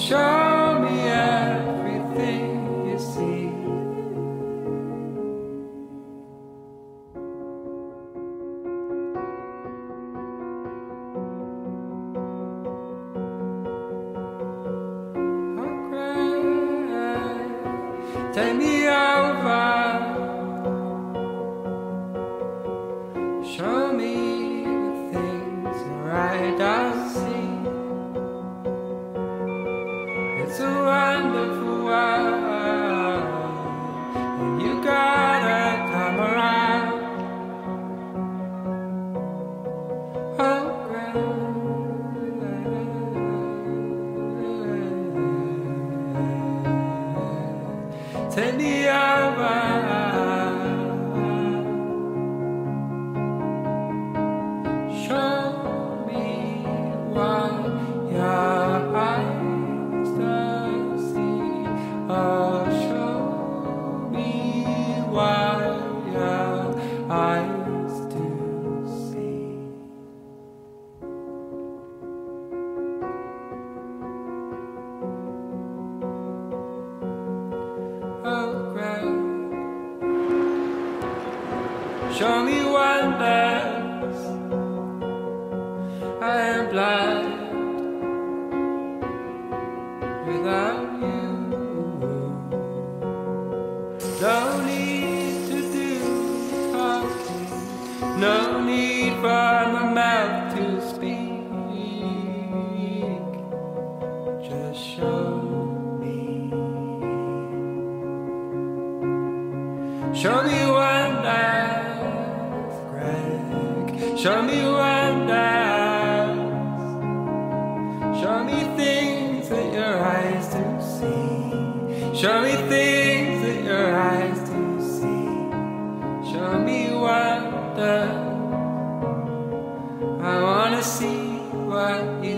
Show me everything you see. Take me over, show me the things your eye does see. It's a wonderful world, and you gotta come around. Oh, take me over, show me what your eyes don't see. Oh, show me what your eyes do see. Oh, great. Show me wonders. I am blind without you. No need to do talking, no need for my mouth to speak. Just show me. Show me wonders, Greg. Show me wonders. Show me things that your eyes do see. Show me things that your eyes do see. Show me wonders. I wanna see what you